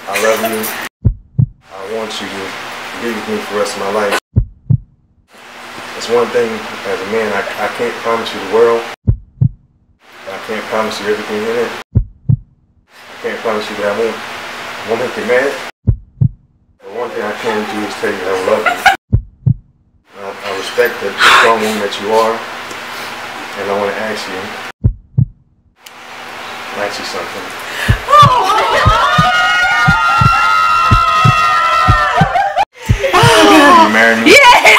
I love you. I want you to be with me for the rest of my life. It's one thing as a man, I can't promise you the world. I can't promise you everything in it. I can't promise you that I won't make you mad. But one thing I can do is tell you that I love you. I respect the strong woman that you are. And I want to ask you something. Will you marry me? Yes!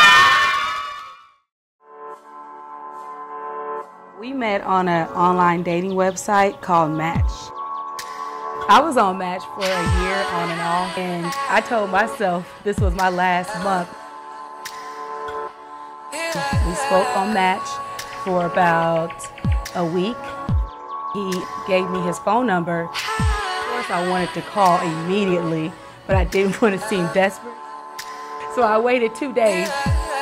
We met on an online dating website called Match. I was on Match for a year on and off, and I told myself this was my last month. We spoke on Match for about a week. He gave me his phone number. Of course, I wanted to call immediately, but I didn't want to seem desperate. So I waited 2 days.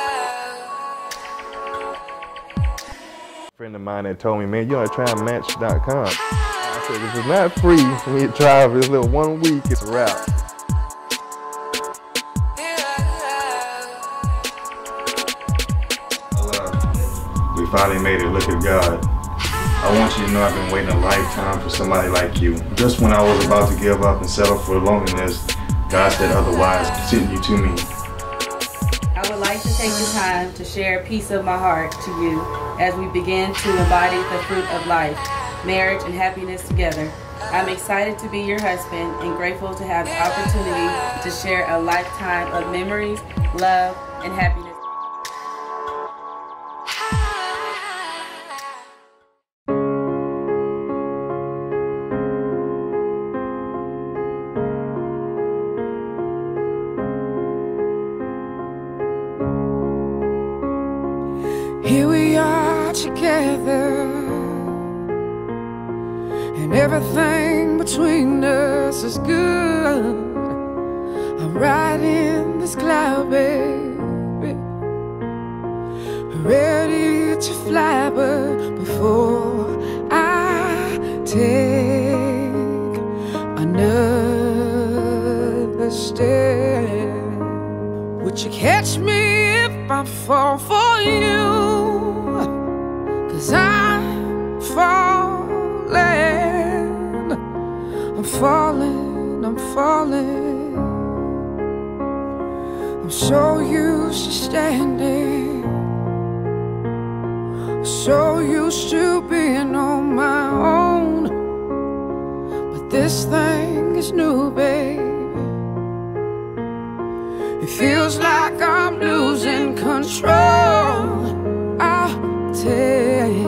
A friend of mine that told me, man, you ought to try Match.com. I said, if it's not free for me to try for this little 1 week, it's a wrap. We finally made it, look at God. I want you to know I've been waiting a lifetime for somebody like you. Just when I was about to give up and settle for loneliness, God said otherwise, sent you to me. I would like to take the time to share a piece of my heart to you as we begin to embody the fruit of life, marriage and happiness together. I'm excited to be your husband and grateful to have the opportunity to share a lifetime of memories, love, and happiness. Here we are together, and everything between us is good. I'm riding this cloud, baby, ready to fly, but before I take another step, would you catch me if I fall for you? 'Cause I'm falling, I'm falling, I'm falling. I'm so used to standing, so used to being on my own, but this thing is new, babe. It feels like I'm losing control. I'll take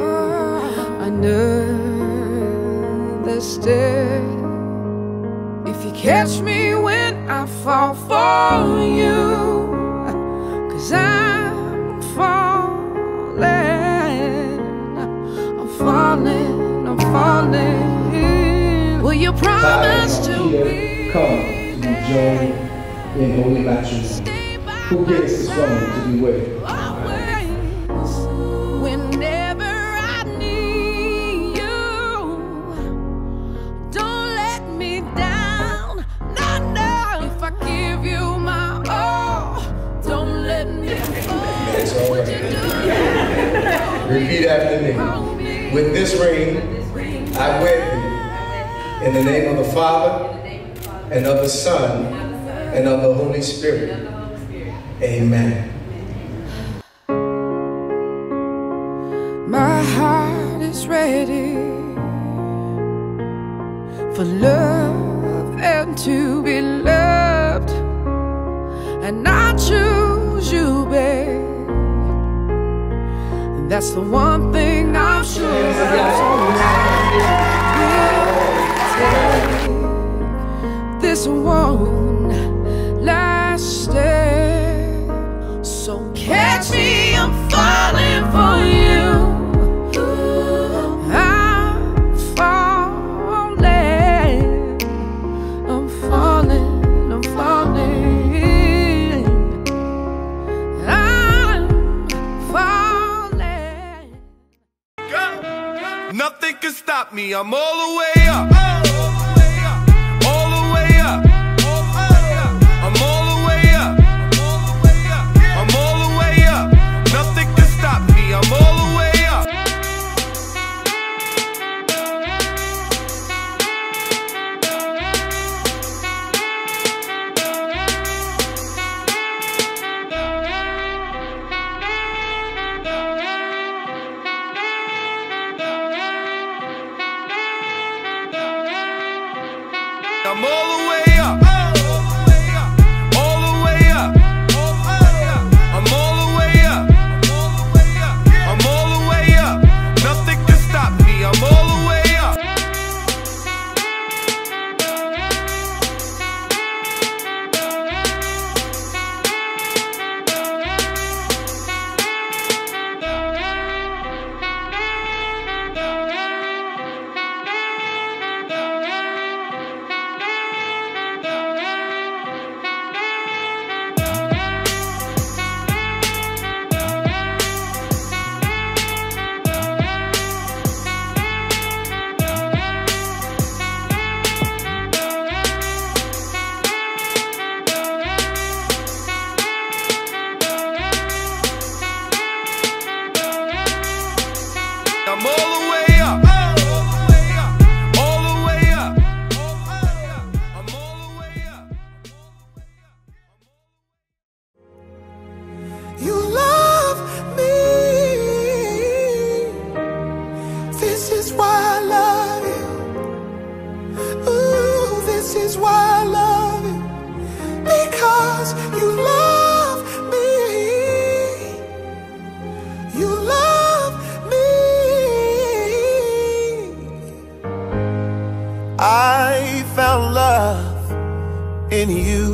another step. If you catch me when I fall for you, 'cause I'm falling, I'm falling, I'm falling. Will you promise to be? Come to join in holy matrimony. Who gets this woman to be with? Whenever I need you, don't let me down. No, no. If I give you my all, don't let me fall. It's all Would you right. do that? Repeat after me. With this ring, I wed thee. In the name of the Father, and of the Son, and of the Holy Spirit. Amen. My heart is ready for love and to be loved, and I choose you, babe. And that's the one thing I'm sure this one last step. So catch me, I'm falling for you. I'm falling, I'm falling, I'm falling, I'm falling. Nothing can stop me, I'm all the way up. All the I'm all the way up. All the way up. I'm all the way up. I'm all the way up. Nothing can stop me. I'm all the way up. I'm all the way up. All the way up. I'm all the way up. You love me. This is why I love you. Ooh, this is why I love you. Because you love me. You love me. I found love in you,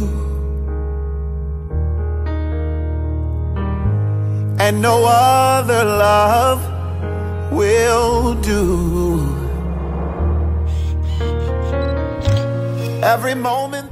and no other love will do. Every moment